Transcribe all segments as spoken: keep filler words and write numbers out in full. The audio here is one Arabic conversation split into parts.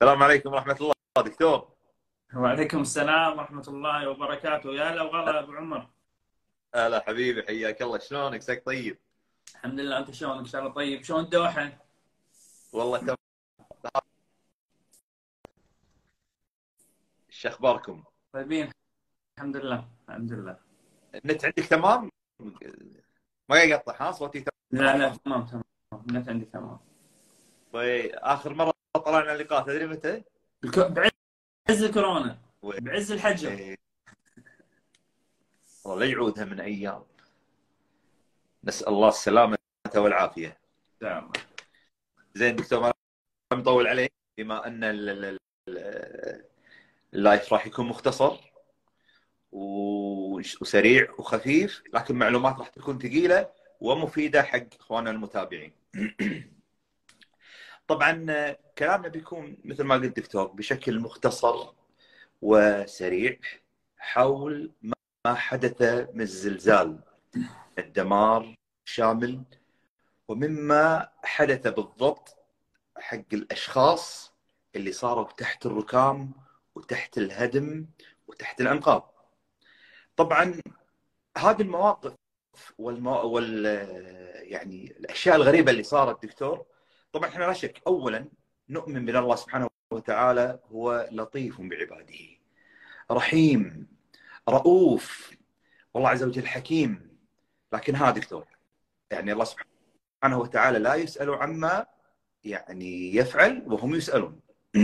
السلام عليكم ورحمة الله دكتور. وعليكم السلام ورحمة الله وبركاته. يا هلا وغلا أبو عمر. هلا حبيبي، حياك الله، شلونك؟ عساك طيب؟ الحمد لله، أنت شلونك؟ إن شاء الله طيب. شلون الدوحة؟ والله تمام. ايش اخباركم؟ طيبين الحمد لله الحمد لله. النت عندك تمام؟ ما يقطع ها؟ صوتي لا لا تمام؟ تمام تمام. النت عندي تمام. طيب اخر مرة طلعنا اللقاء تدري متى؟ الك... بعز الكورونا، و... بعز الحجر. إيه، والله لا يعودها من ايام. نسأل الله السلامة والعافية. إن شاء الله. زين دكتور، ما مطول عليك، بما ان ال- ال- ال- اللايف راح يكون مختصر وسريع وخفيف، لكن معلومات راح تكون ثقيلة ومفيدة حق اخواننا المتابعين. طبعا كلامنا بيكون مثل ما قلت دكتور بشكل مختصر وسريع حول ما حدث من الزلزال، الدمار شامل، ومما حدث بالضبط حق الاشخاص اللي صاروا تحت الركام وتحت الهدم وتحت الانقاض. طبعا هذه المواقف والمو... وال يعني الاشياء الغريبه اللي صارت دكتور، طبعا احنا لا شك اولا نؤمن بان الله سبحانه وتعالى هو لطيف بعباده، رحيم، رؤوف، والله عز وجل حكيم. لكن ها دكتور، يعني الله سبحانه وتعالى لا يسأل عما يعني يفعل وهم يسألون.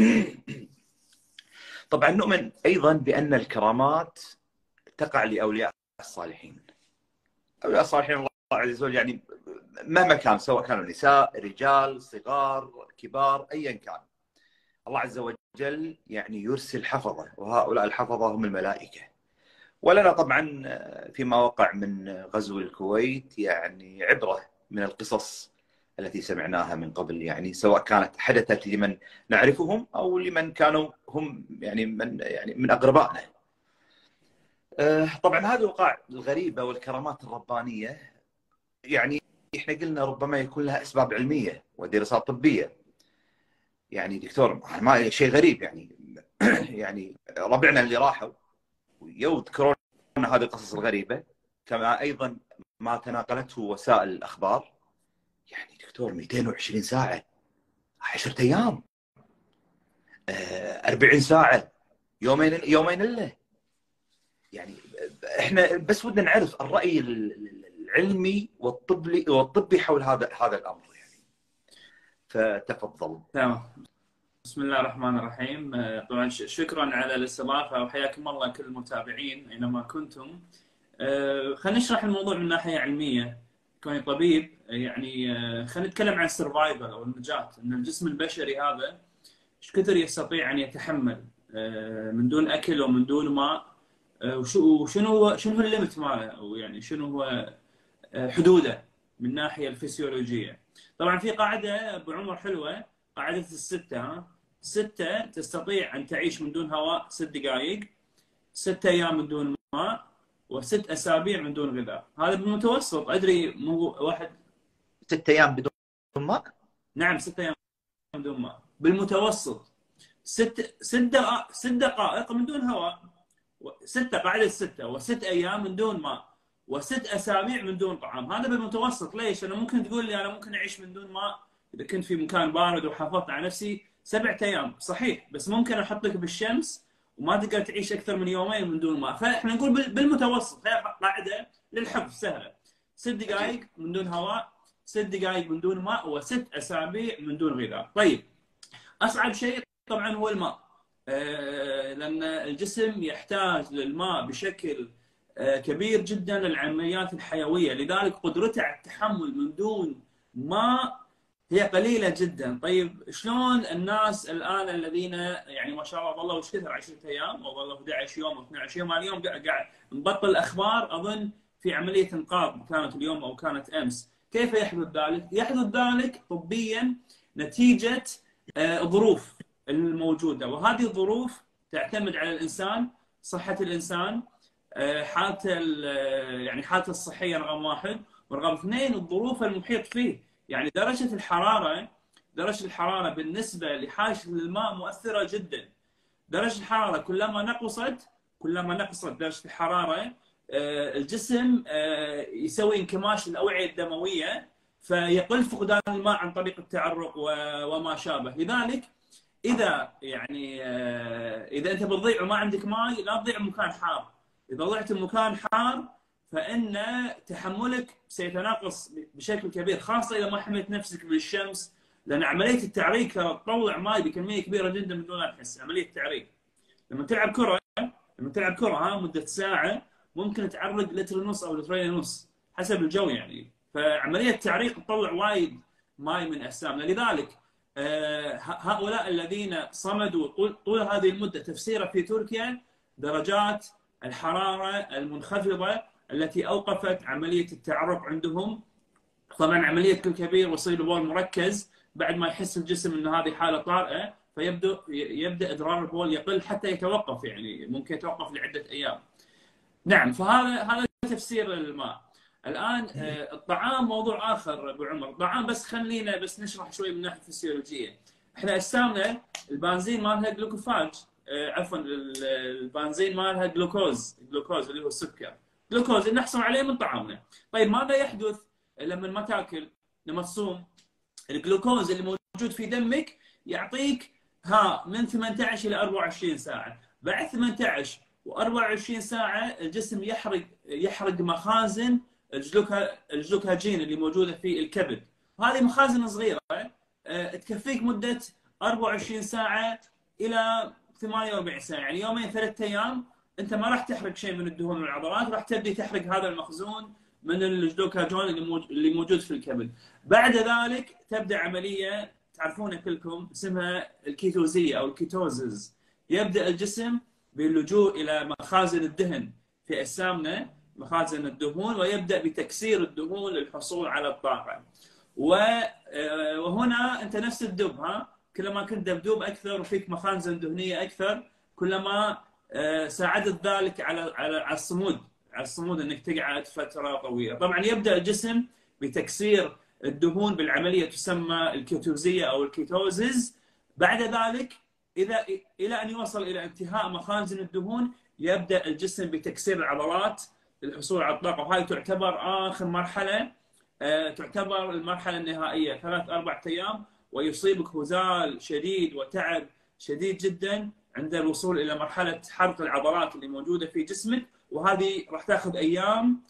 طبعا نؤمن ايضا بان الكرامات تقع لاولياء الصالحين. اولياء الصالحين الله عز وجل يعني مهما كان، سواء كانوا نساء، رجال، صغار، كبار، ايا كان، الله عز وجل يعني يرسل حفظه، وهؤلاء الحفظه هم الملائكه. ولنا طبعا فيما وقع من غزو الكويت يعني عبره من القصص التي سمعناها من قبل، يعني سواء كانت حدثت لمن نعرفهم او لمن كانوا هم يعني من يعني من اقربائنا. طبعا هذه الوقائع الغريبه والكرامات الربانيه يعني احنا قلنا ربما يكون لها اسباب علميه ودراسات طبيه. يعني دكتور ما شيء غريب يعني يعني ربعنا اللي راحوا يذكرون هذه القصص الغريبه، كما ايضا ما تناقلته وسائل الاخبار. يعني دكتور مئتين وعشرين ساعه، عشرة ايام، أربعين ساعه، يومين يومين الا. يعني احنا بس ودنا نعرف الراي العلمي والطبي والطبي حول هذا هذا الامر يعني. فتفضل. تمام. بسم الله الرحمن الرحيم. آه، طبعا شكرا على الاستضافة وحياكم الله كل المتابعين أينما كنتم. آه، خلينا نشرح الموضوع من ناحية علمية. كوني طبيب يعني آه، خلينا نتكلم عن السرفايفل أو النجاة، أن الجسم البشري هذا ايش كثر يستطيع ان يتحمل آه، من دون اكل ومن دون ماء. آه، وشو وشنو هو شنو هو الليمت ماله، او يعني شنو هو آه، حدوده من الناحيه الفسيولوجيه. طبعا في قاعده ابو عمر حلوه، قاعده السته. ها سته تستطيع ان تعيش من دون هواء ست دقائق، ست ايام من دون ماء، وست اسابيع من دون غذاء. هذا بالمتوسط، ادري مو واحد. ست ايام بدون ماء؟ نعم، ست ايام من دون ماء بالمتوسط. ست ست دقائق ست دقائق من دون هواء، ستة قاعدة ستة، وست أيام من دون ماء، وست أسابيع من دون طعام. هذا بالمتوسط. ليش؟ أنا ممكن تقول لي أنا ممكن أعيش من دون ماء إذا كنت في مكان بارد وحافظت على نفسي سبعة أيام، صحيح، بس ممكن أحطك بالشمس وما تقدر تعيش أكثر من يومين من دون ماء. فإحنا نقول بالمتوسط. هي قاعدة للحفظ سهلة: ست دقائق من دون هواء، ست دقائق من دون ماء، وست أسابيع من دون غذاء. طيب، أصعب شيء طبعا هو الماء، لأن الجسم يحتاج للماء بشكل كبير جدا للعمليات الحيوية، لذلك قدرته على التحمل من دون ماء هي قليلة جدا. طيب شلون الناس الآن الذين يعني ما شاء الله ظلوا ايش كثر عشرة أيام او ظلوا أحد عشر يوم او اثني عشر يوم، اليوم قاعد نبطل الأخبار أظن في عملية إنقاذ كانت اليوم أو كانت أمس. كيف يحدث ذلك؟ يحدث ذلك طبيا نتيجة الظروف الموجوده، وهذه الظروف تعتمد على الانسان، صحه الانسان، حالته يعني حالته الصحيه رقم واحد، ورقم اثنين الظروف المحيط فيه. يعني درجه الحراره درجه الحراره بالنسبه لحاجه الماء مؤثره جدا. درجه الحراره كلما نقصت كلما نقصت درجه الحراره الجسم يسوي انكماش للاوعيه الدمويه، فيقل فقدان الماء عن طريق التعرق وما شابه. لذلك اذا يعني اذا انت بتضيع وما عندك ماء، لا تضيع بمكان حار. اذا ضعت بمكان حار فان تحملك سيتناقص بشكل كبير، خاصه اذا ما حميت نفسك من الشمس، لان عمليه التعريق تطلع ماء بكميه كبيره جدا من دون ان تحس. عمليه التعريق لما تلعب كره لما تلعب كره ها مده ساعه ممكن تعرق لتر ونص او لترين ونص حسب الجو يعني. فعمليه التعريق تطلع وايد ماء من اجسامنا. لذلك هؤلاء الذين صمدوا طول, طول هذه المده تفسيره في تركيا درجات الحراره المنخفضه التي اوقفت عمليه التعرق عندهم. طبعا عمليه كل كبير وصيل بول مركز بعد ما يحس الجسم ان هذه حاله طارئه، فيبدا يبدا ادرار البول يقل حتى يتوقف، يعني ممكن يتوقف لعده ايام. نعم، فهذا هذا تفسير الماء. الان الطعام موضوع اخر ابو عمر. الطعام بس خلينا بس نشرح شوي من الناحيه الفسيولوجيه. احنا اجسامنا البنزين مالها جلوكوفاج، عفوا البنزين مالها جلوكوز، جلوكوز اللي هو السكر، جلوكوز اللي نحصل عليه من طعامنا. طيب ماذا يحدث لما ما تاكل، لما تصوم؟ الجلوكوز اللي موجود في دمك يعطيك ها من ثمانية عشر الى أربعة وعشرين ساعه. بعد ثمانية عشر وأربعة وعشرين ساعه الجسم يحرق يحرق مخازن الجلوكا الجلوكاجين اللي موجوده في الكبد. هذه مخازن صغيره تكفيك مده أربعة وعشرين ساعه الى ثمانية وأربعين ساعه، يعني يومين ثلاث ايام انت ما راح تحرق شيء من الدهون والعضلات، راح تبدي تحرق هذا المخزون من الجلوكاجون اللي موجود في الكبد. بعد ذلك تبدا عمليه تعرفونها كلكم اسمها الكيتوزيه او الكيتوزز. يبدا الجسم باللجوء الى مخازن الدهن في اجسامنا، مخازن الدهون، ويبدا بتكسير الدهون للحصول على الطاقه. وهنا انت نفس الدب، ها كلما كنت دبدوب اكثر وفيك مخازن دهنيه اكثر كلما ساعدت ذلك على على الصمود على الصمود انك تقعد فتره طويله. طبعا يبدا الجسم بتكسير الدهون بالعمليه تسمى الكيتوزيه او الكيتوزز. بعد ذلك اذا الى ان يوصل الى انتهاء مخازن الدهون يبدا الجسم بتكسير العضلات للحصول على الطاقه، وهذه تعتبر اخر مرحله، تعتبر المرحله النهائيه، ثلاث اربع ايام ويصيبك هزال شديد وتعب شديد جدا عند الوصول الى مرحله حرق العضلات اللي موجوده في جسمك، وهذه راح تاخذ ايام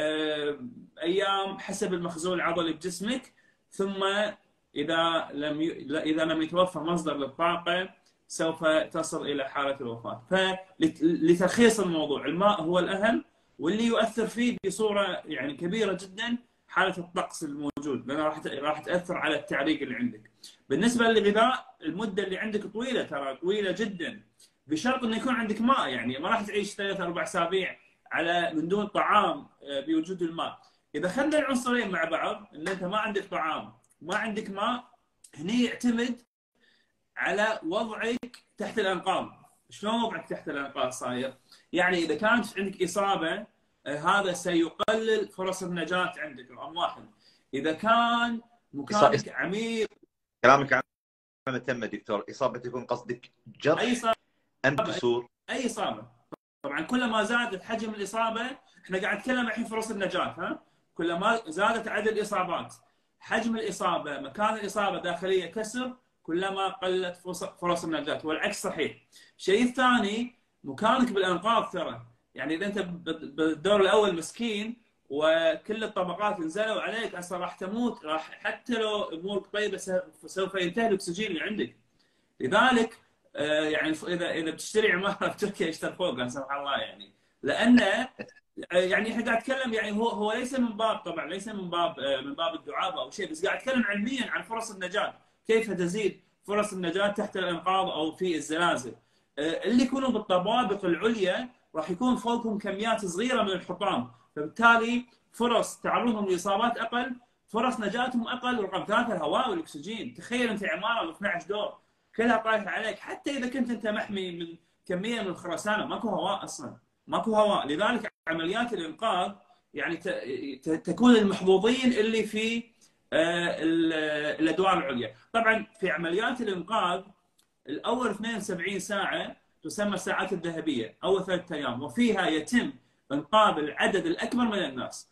ايام حسب المخزون العضلي بجسمك. ثم اذا لم اذا لم يتوفر مصدر للطاقه سوف تصل الى حاله الوفاه. فلتلخيص الموضوع، الماء هو الاهم واللي يؤثر فيه بصوره يعني كبيره جدا حاله الطقس الموجود، لانها راح راح تاثر على التعريق اللي عندك. بالنسبه للغذاء المده اللي عندك طويله، ترى طويله جدا، بشرط انه يكون عندك ماء. يعني ما راح تعيش ثلاث اربع اسابيع على من دون طعام بوجود الماء. اذا خلنا العنصرين مع بعض، ان انت ما عندك طعام وما عندك ماء، هني يعتمد على وضعك تحت الانقاض. شلون وضعك تحت الانقاض صاير؟ يعني اذا كانت عندك اصابه هذا سيقلل فرص النجاه عندك، رقم واحد. اذا كان مكانك عميق. كلامك عام تم دكتور. اصابه يكون قصدك جرح اي اصابه ام كسور؟ اي اصابه. طبعا كلما زادت حجم الاصابه، احنا قاعد نتكلم الحين فرص النجاه، ها؟ كلما زادت عدد الاصابات، حجم الاصابه، مكان الاصابه داخليه كسر، كلما قلت فرص النجاه، والعكس صحيح. الشيء الثاني مكانك بالانقاض، ترى يعني اذا انت بالدور الاول مسكين وكل الطبقات نزلوا عليك اصلا راح تموت، راح حتى لو امورك طيبه سوف ينتهي الاكسجين اللي عندك. لذلك يعني اذا اذا بتشتري عماره في تركيا اشتر فوق لا سمح الله، يعني لانه يعني احنا قاعد نتكلم، يعني هو هو ليس من باب، طبعا ليس من باب من باب الدعابه او شيء، بس قاعد اتكلم علميا عن فرص النجاه، كيف تزيد فرص النجاه تحت الانقاض او في الزلازل. اللي يكونوا بالطوابق العليا راح يكون فوقهم كميات صغيره من الحطام، فبالتالي فرص تعرضهم لاصابات اقل، فرص نجاتهم اقل. رقم ثلاثه الهواء والاكسجين. تخيل انت عماره ب اثني عشر دور كلها طايحه عليك، حتى اذا كنت انت محمي من كميه من الخرسانه ماكو هواء اصلا، ماكو هواء. لذلك عمليات الانقاذ يعني تكون المحظوظين اللي في الادوار العليا. طبعا في عمليات الانقاذ الاول اثنين وسبعين ساعه تسمى الساعات الذهبيه، اول ثلاثة ايام، وفيها يتم انقاذ العدد الاكبر من الناس.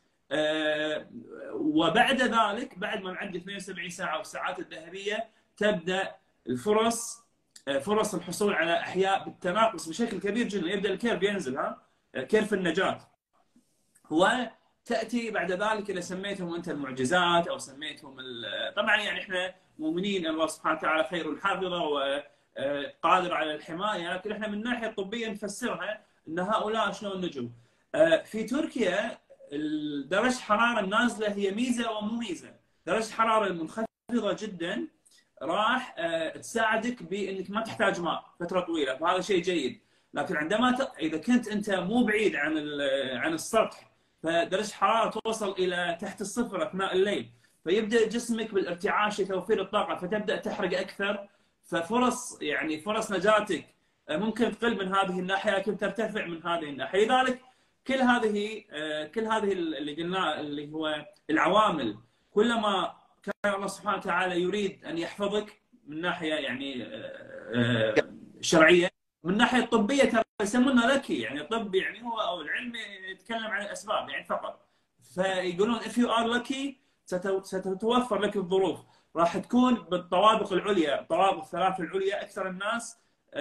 وبعد ذلك، بعد ما نعدي اثنين وسبعين ساعه والساعات الذهبيه، تبدا الفرص فرص الحصول على احياء بالتناقص بشكل كبير جدا. يبدا الكيرف ينزل، ها كيرف النجاه. وتاتي بعد ذلك اذا سميتهم انت المعجزات او سميتهم، طبعا يعني احنا مؤمنين ان الله سبحانه وتعالى خير الحافظه وقادر على الحمايه، لكن احنا من الناحيه الطبيه نفسرها ان هؤلاء شلون نجوا. في تركيا درجه الحراره النازله هي ميزه ومو ميزه. درجه الحراره المنخفضه جدا راح تساعدك بانك ما تحتاج ماء فتره طويله، فهذا شيء جيد. لكن عندما ت... اذا كنت انت مو بعيد عن عن السطح، فدرجه الحراره توصل الى تحت الصفر اثناء الليل، فيبدا جسمك بالارتعاش لتوفير الطاقه، فتبدا تحرق اكثر، ففرص يعني فرص نجاتك ممكن تقل من هذه الناحيه، لكن ترتفع من هذه الناحيه. لذلك كل هذه كل هذه اللي قلناه اللي هو العوامل، كلما كان الله سبحانه وتعالى يريد ان يحفظك من ناحيه يعني شرعيه، من ناحيه طبيه ترى يسمونه لكي، يعني الطب يعني هو او العلم يتكلم عن الاسباب يعني فقط. فيقولون if you are lucky ستتوفر لك الظروف، راح تكون بالطوابق العليا، الطوابق الثلاث العليا اكثر الناس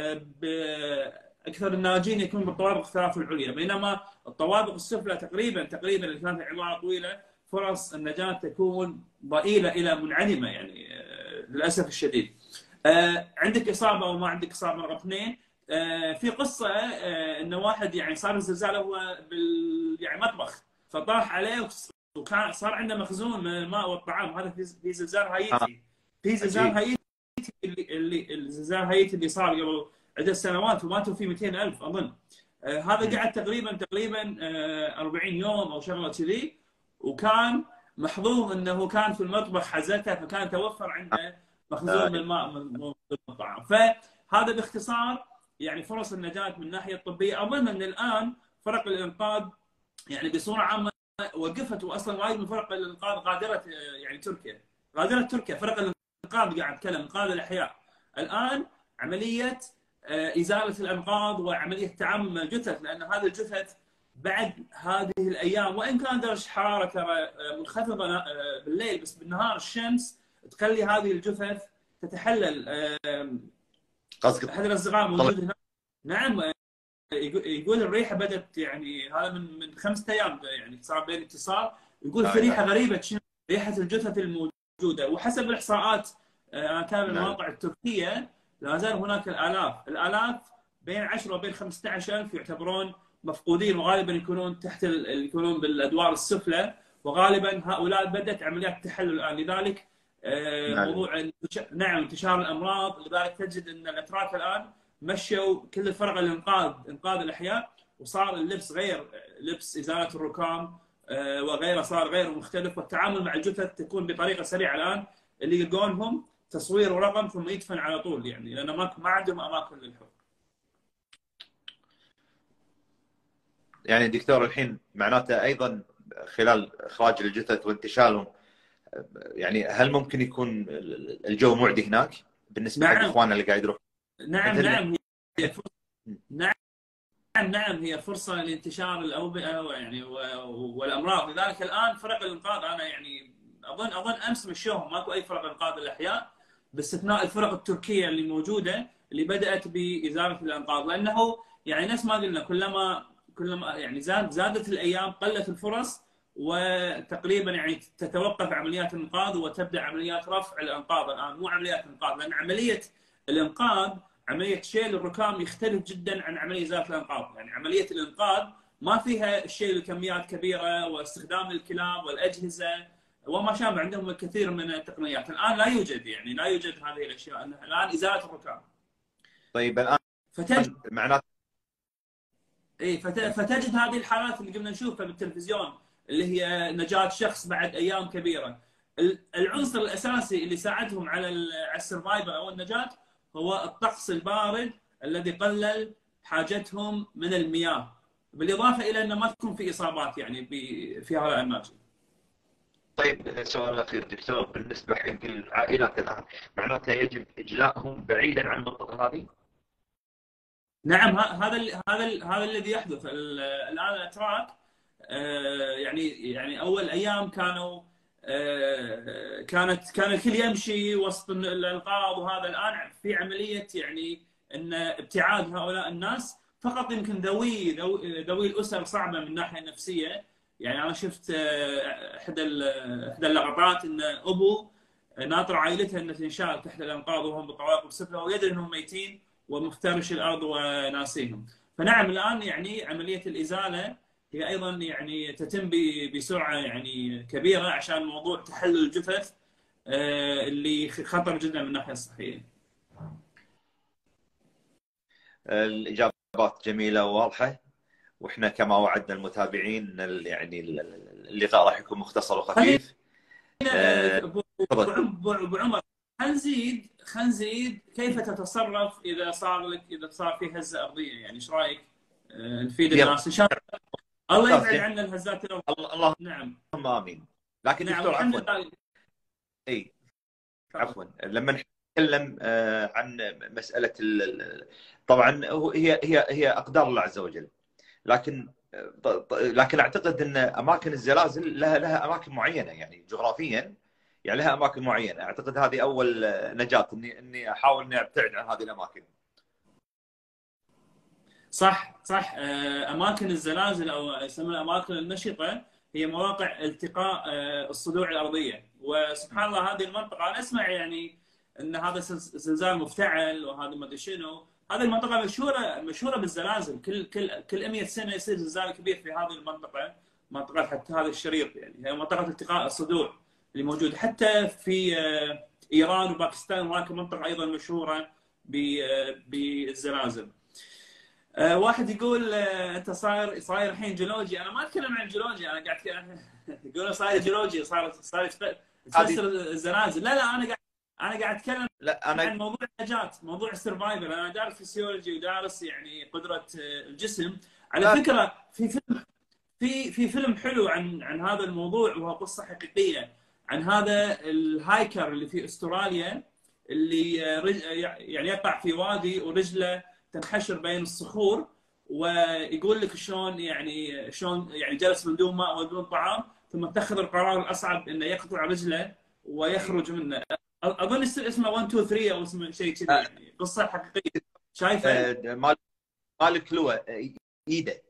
اكثر الناجين يكون بالطوابق الثلاث العليا، بينما الطوابق السفلى تقريبا تقريبا اللي كانت عماره طويله فرص النجاه تكون ضئيله الى منعدمه يعني للاسف الشديد. عندك اصابه او ما عندك اصابه رقم اثنين. في قصه انه واحد يعني صار الزلزال هو بال يعني مطبخ، فطاح عليه وكان صار عنده مخزون من الماء والطعام. هذا في زلزال هايتي، في زلزال هايتي اللي اللي الزلزال هايتي اللي صار قبل عدة سنوات وماتوا فيه مئتين ألف اظن. هذا قعد تقريبا تقريبا أربعين يوم او شغله كذي، وكان محظوظ انه كان في المطبخ حزتها، فكان توفر عنده مخزون من الماء من الطعام. فهذا باختصار يعني فرص النجاه من الناحيه الطبيه. اظن ان الان فرق الانقاذ يعني بصوره عامه وقفت، واصلا وايد من فرق الانقاذ غادرت يعني تركيا، غادرت تركيا فرق الانقاذ، قاعد اتكلم انقاذ الاحياء. الان عمليه ازاله الانقاض وعمليه التعامل مع الجثث، لان هذا الجثث بعد هذه الايام وان كان درجه الحراره ترى منخفضه بالليل، بس بالنهار الشمس تخلي هذه الجثث تتحلل. قصدك احد الاصدقاء موجود هناك، نعم، يقول الريحه بدات يعني هذا من من خمسة ايام يعني صار بين اتصال، يقول في ريحه غريبه، ريحه الجثث الموجوده. وحسب الاحصاءات انا اتابع المواقع التركيه لا زال هناك الالاف الالاف بين عشرة وبين خمسة عشر ألف يعتبرون مفقودين، وغالبا يكونون تحت ال... يكونون بالادوار السفلى، وغالبا هؤلاء بدات عمليات التحلل الان. لذلك موضوع نعم انتشار الامراض، لذلك تجد ان الاتراك الان مشوا كل الفرق الانقاذ انقاذ الاحياء، وصار اللبس غير لبس ازاله الركام وغيره، صار غير مختلف، والتعامل مع الجثث تكون بطريقه سريعه. الان اللي يلقونهم تصوير ورقم ثم يدفن على طول، يعني لان ما ما عندهم اماكن للحفر. يعني دكتور الحين معناته ايضا خلال اخراج الجثث وانتشالهم، يعني هل ممكن يكون الجو معدي هناك بالنسبه نعم. حق اخواننا اللي قاعد يروح؟ نعم نعم هي فرصة. نعم نعم هي فرصه لانتشار الاوبئه يعني والامراض. لذلك الان فرق الانقاذ انا يعني اظن اظن امس مشوهم، ماكو اي فرق انقاذ الاحياء باستثناء الفرق التركيه اللي موجوده اللي بدات بازاله الانقاض، لانه يعني نفس ما قلنا كلما كلما يعني زاد زادت الايام قلت الفرص، وتقريبا يعني تتوقف عمليات الانقاذ وتبدا عمليات رفع الانقاض الان، مو عمليات انقاذ، لان عمليه الانقاذ عمليه شيل الركام يختلف جدا عن عمليه ازاله الانقاض. يعني عمليه الانقاذ ما فيها شيل الكميات كبيره واستخدام الكلاب والاجهزه وما شابه، عندهم الكثير من التقنيات. الان لا يوجد يعني لا يوجد هذه الاشياء، الان ازاله الركام. طيب الان فتجد معناته اي فتجد هذه الحالات اللي قمنا نشوفها بالتلفزيون اللي هي نجاة شخص بعد ايام كبيره. العنصر الاساسي اللي ساعدهم على على السرفايفر او النجاه هو الطقس البارد الذي قلل حاجتهم من المياه، بالاضافه الى انه ما تكون في اصابات يعني في هؤلاء الناجين. طيب سؤال اخير دكتور، بالنسبه حق العائلات الان معناتها يجب اجلائهم بعيدا عن المنطقه هذه؟ نعم، ه- هذا ال- هذا ال- هذا الذي يحدث ال- الان. الاتراك آه، يعني يعني اول ايام كانوا آه، كانت كان الكل يمشي وسط الالقاب، وهذا الان في عمليه يعني ان ابتعاد هؤلاء الناس. فقط يمكن ذوي ذوي ذوي الاسر صعبه من الناحيه النفسيه. يعني انا شفت آه، احدى ال- احدى اللقطات ان ابو ناطر عائلته ان تنشال تحت الانقاض وهم بطوابق سفلى، ويدري انهم ميتين ومفترش الارض وناسيهم. فنعم الان يعني عمليه الازاله هي ايضا يعني تتم ب- بسرعه يعني كبيره، عشان موضوع تحلل الجثث آه، اللي خطر جدا من الناحيه الصحيه. الاجابات جميله وواضحه، واحنا كما وعدنا المتابعين ان ال- يعني ال- اللقاء راح يكون مختصر خلينا وخفيف. آه، آه، ابو تفضل. ابو أبو عمر، خلينا نزيد خلينا نزيد كيف تتصرف اذا صار لك اذا صار في هزه ارضيه؟ يعني ايش رايك آه، نفيد يلا الناس ان شاء الله، الله ممتاز يبعد جميل. عنا الهزات الارضيه. الله- نعم اللهم امين. لكن نعم دكتور والحمد عفوا، لله. اي تفضل. عفوا لما نتكلم آه، عن مساله ال- ال- طبعا هو- هي هي هي اقدار الله عز وجل، لكن ط- ط- لكن اعتقد ان اماكن الزلازل لها لها اماكن معينه، يعني جغرافيا يعني لها اماكن معينه. اعتقد هذه اول نجاه، اني اني احاول اني ابتعد عن هذه الاماكن. صح صح. آه، اماكن الزلازل او يسمونها الاماكن النشطه هي مواقع التقاء آه، الصدوع الارضيه. وسبحان الله هذه المنطقه انا اسمع يعني ان هذا زلز- زلزال مفتعل وهذا ما ادري شنو. هذه المنطقه مشهوره مشهوره بالزلازل، كل كل كل مئة سنه يصير زلزال كبير في هذه المنطقه، منطقه حتى هذا الشريط. يعني هي منطقه التقاء الصدوع اللي موجوده حتى في آه، ايران وباكستان، وهناك منطقه ايضا مشهوره ب- آه، بالزلازل. آه، واحد يقول آه، انت صاير صاير الحين جيولوجي. انا ما اتكلم عن الجيولوجيا، انا قاعد أتكلم- يقول صاير جيولوجي، صار صار يتف- هذه تفسر الزلازل. لا لا، انا قاعد انا قاعد اتكلم لا انا عن موضوع النجاة، موضوع السرفايفل. انا دارس فيسيولوجي ودارس يعني قدره آه، الجسم. على لا فكره في فيلم في في فيلم حلو عن عن هذا الموضوع، وهو قصه حقيقيه عن هذا الهايكر اللي في استراليا، اللي آه، رج- يعني يقع في وادي ورجله تنحشر بين الصخور، ويقول لك شلون يعني شلون يعني جلس من دون ماء وبدون طعام، ثم اتخذ القرار الاصعب انه يقطع رجله ويخرج منه. اظن اسمه واحد اثنين ثلاثة او اسمه شيء كذي، يعني قصه حقيقيه. شايفه؟ آه، مال مال كلوه آه، ايده،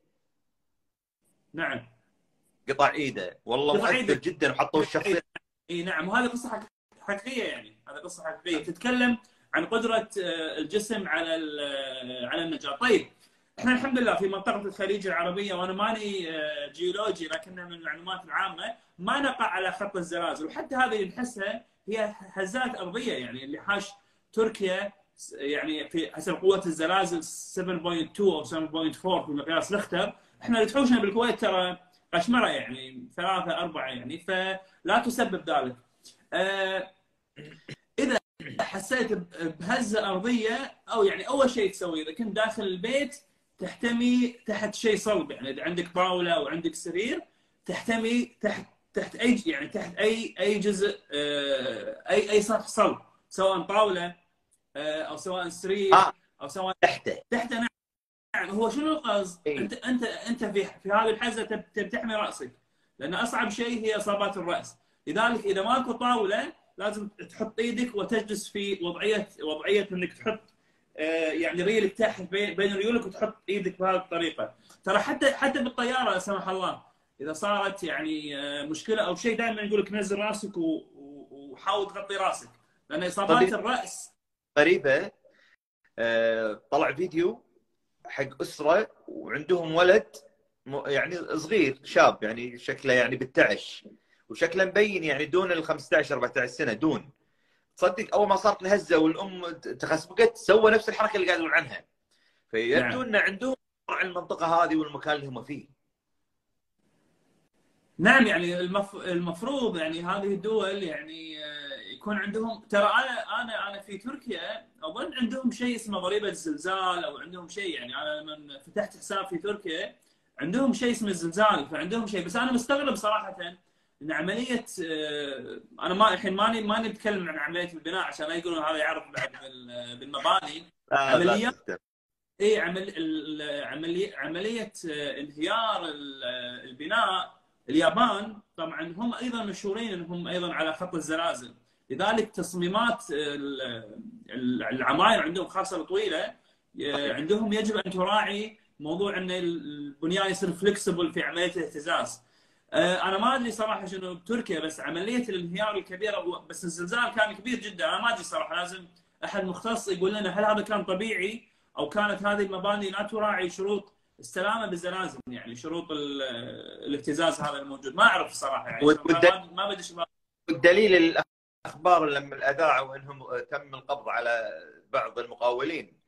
نعم. قطع ايده، والله قطع مؤثر ايده. جدا، وحطوا الشخصيه. اي نعم، وهذه قصه حق- حقيقيه. يعني هذه قصه حقيقيه تتكلم عن قدره آه، الجسم على ال- آه، على النجاه. طيب احنا الحمد لله في منطقه الخليج العربيه، وانا ماني آه، جيولوجي لكنها من المعلومات العامه، ما نقع على خط الزلازل. وحتى هذه اللي نحسها هي هزات ارضيه، يعني اللي حاش تركيا يعني في حسب قوه الزلازل سبعة فاصلة اثنين او سبعة فاصلة أربعة في مقياس ريختر. احنا اللي تحوشنا بالكويت ترى قشمره، يعني ثلاثه اربعه، يعني فلا تسبب ذلك. آه، اذا حسيت بهزه ارضيه، او يعني اول شيء تسويه اذا كنت داخل البيت تحتمي تحت شيء صلب. يعني اذا عندك طاوله او عندك سرير تحتمي تحت تحت اي يعني تحت اي اي جزء آه، اي اي سطح صلب، سواء طاوله آه، او سواء سرير اه او سواء تحته. تحت. نعم، هو شنو القصد؟ اي انت انت انت في في هذه الحزه تب- تبي تحمي راسك، لان اصعب شيء هي اصابات الراس. لذلك اذا ماكو طاوله لازم تحط ايدك وتجلس في وضعيه وضعيه انك تحط آه، يعني ريلك تحت بين بين ريولك وتحط ايدك بهذه الطريقه. ترى حتى حتى بالطياره لا سمح الله اذا صارت يعني آه، مشكله او شيء، دائما يقول لك نزل راسك و- و- وحاول تغطي راسك، لان اصابات صديق الراس. غريبه، آه، طلع فيديو حق اسره وعندهم ولد م- يعني صغير شاب، يعني شكله يعني بالتعش، وشكله مبين يعني دون ال خمسة عشر أربعة عشر سنه دون. تصدق اول ما صارت الهزه والام تخسبقت سوى نفس الحركه اللي قاعد يقول عنها، فيبدو نعم ان عندهم عن المنطقه هذه والمكان اللي هم فيه. نعم، يعني المف... المفروض يعني هذه الدول يعني آه، يكون عندهم. ترى انا انا انا في تركيا اظن عندهم شيء اسمه ضريبه الزلزال، او عندهم شيء. يعني انا لما فتحت حساب في تركيا عندهم شيء اسمه الزلزال، فعندهم شيء. بس انا مستغرب صراحه ان عمليه آه، انا ما الحين ماني ماني بتكلم عن عمليه البناء عشان لا يقولون هذا يعرف بعد بال- بالمباني. لا لا عمليات تهتم. اي عمل ال- عمليه عمليه آه، انهيار ال- آه، البناء. اليابان طبعا هم ايضا مشهورين انهم ايضا على خط الزلازل، لذلك تصميمات ال- ال- العماير عندهم خاصه الطويله آه، صحيح. عندهم يجب ان تراعي موضوع ان البنيان يصير فلكسبل في عمليه الاهتزاز. آه، انا ما ادري صراحه شنو بتركيا، بس عمليه الانهيار الكبيره، بس الزلزال كان كبير جدا. انا ما ادري صراحه، لازم احد مختص يقول لنا هل هذا كان طبيعي او كانت هذه المباني لا تراعي شروط السلامه بالزلازل، يعني شروط ال- الاهتزاز هذا الموجود. ما اعرف الصراحه يعني، والد- ما ما بدي شباب. والدليل الاخبار لما الاذاعه وانهم تم القبض على بعض المقاولين،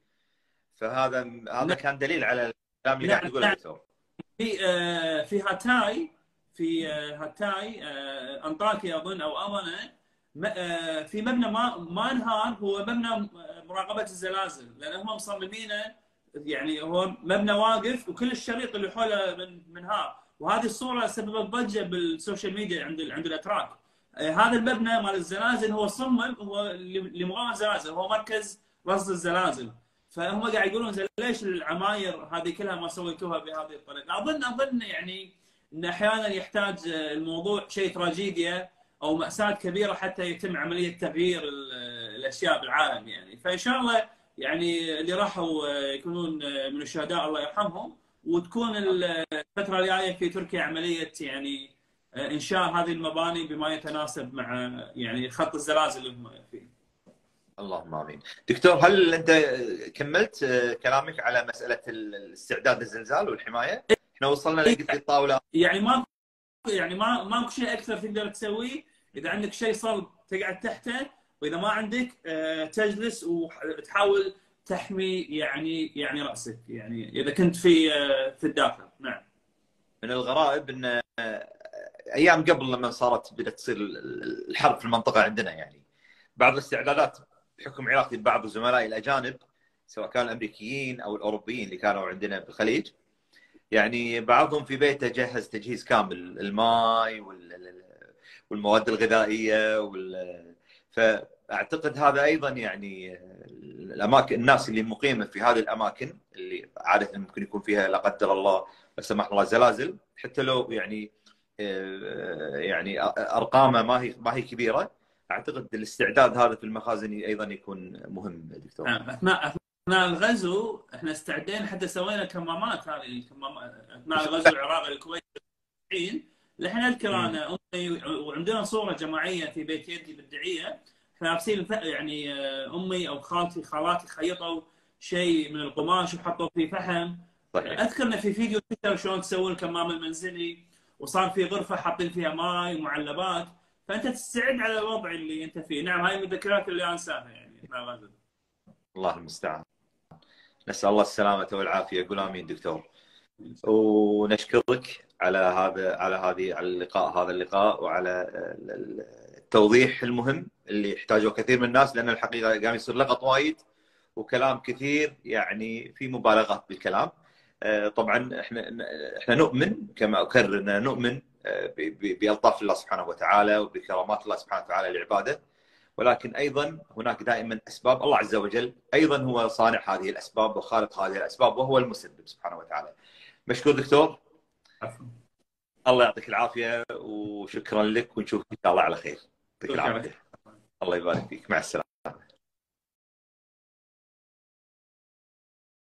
فهذا هذا نعم كان دليل على الكلام اللي قاعد نعم تقوله نعم. دكتور. في آه، في هاتاي، في آه، هاتاي آه، انطاكيا اظن او امانه، م- آه، في مبنى ما ما انهار، هو مبنى مراقبه الزلازل، لان هم مصممينه يعني هو مبنى واقف وكل الشريط اللي حوله من منهار. وهذه الصوره سببت ضجه بالسوشيال ميديا عند ال- عند الاتراك. آه، هذا المبنى مال الزلازل هو صمم هو لمقاومه الزلازل، هو مركز رصد الزلازل. فهم قاعد يقولون زين ليش العماير هذه كلها ما سويتوها بهذه الطريقه؟ اظن اظن يعني ان احيانا يحتاج الموضوع شيء تراجيديا او ماساه كبيره حتى يتم عمليه تغيير ال- الاشياء بالعالم يعني. فان شاء الله يعني اللي راحوا يكونون من الشهداء الله يرحمهم، وتكون الفتره الجايه في تركيا عمليه يعني انشاء هذه المباني بما يتناسب مع يعني خط الزلازل اللي هم فيه. اللهم امين. دكتور، هل انت كملت كلامك على مساله الاستعداد للزلزال والحمايه؟ احنا وصلنا لقلت لي الطاوله. يعني ما يعني ما ماكو شيء اكثر تقدر تسويه. اذا عندك شيء صلب تقعد تحته، واذا ما عندك آه، تجلس وتحاول تحمي يعني يعني راسك، يعني اذا كنت في آه، في الداخل. نعم. من الغرائب ان ايام قبل لما صارت بدات تصير الحرب في المنطقه عندنا، يعني بعض الاستعدادات بحكم علاقتي ببعض زملائي الاجانب سواء كانوا الامريكيين او الاوروبيين اللي كانوا عندنا بالخليج، يعني بعضهم في بيته جهز تجهيز كامل، الماء والمواد الغذائيه وال... فاعتقد هذا ايضا يعني الاماكن، الناس اللي مقيمه في هذه الاماكن اللي عاده ممكن يكون فيها لا قدر الله لا سمح الله زلازل، حتى لو يعني يعني ارقامه ما هي ما هي كبيره، اعتقد الاستعداد هذا في المخازن ايضا يكون مهم دكتور. نعم. اثناء اثناء الغزو احنا استعدينا حتى سوينا كمامات، هذه الكمامات اثناء الغزو العراقي الكويت الحين. لحين اذكر انا امي، وعندنا صوره جماعيه في بيت يدي بالدعيه، احنا لابسين يعني امي او خالتي خالاتي خيطوا شيء من القماش وحطوا فيه فحم. صحيح. اذكر ان في فيديو تويتر شلون تسوون الكمام المنزلي، وصار في غرفه حاطين فيها ماي ومعلبات، فانت تستعد على الوضع اللي انت فيه. نعم هاي من الذكريات اللي انساها يعني اثناء الغزو. الله المستعان. نسال الله السلامه والعافيه. قول امين دكتور. ونشكرك على هذا على هذه على اللقاء هذا اللقاء وعلى التوضيح المهم اللي يحتاجه كثير من الناس، لان الحقيقه قام يصير لغط وايد وكلام كثير، يعني في مبالغات بالكلام. طبعا احنا احنا نؤمن كما اكرر اننا نؤمن بالطاف الله سبحانه وتعالى وبكرامات الله سبحانه وتعالى لعباده، ولكن ايضا هناك دائما اسباب. الله عز وجل ايضا هو صانع هذه الاسباب وخالق هذه الاسباب وهو المسبب سبحانه وتعالى. مشكور دكتور. عفوا. الله يعطيك العافيه وشكرا لك، ونشوفك ان شاء الله على خير. يعطيك العافيه. الله يبارك فيك. مع السلامه.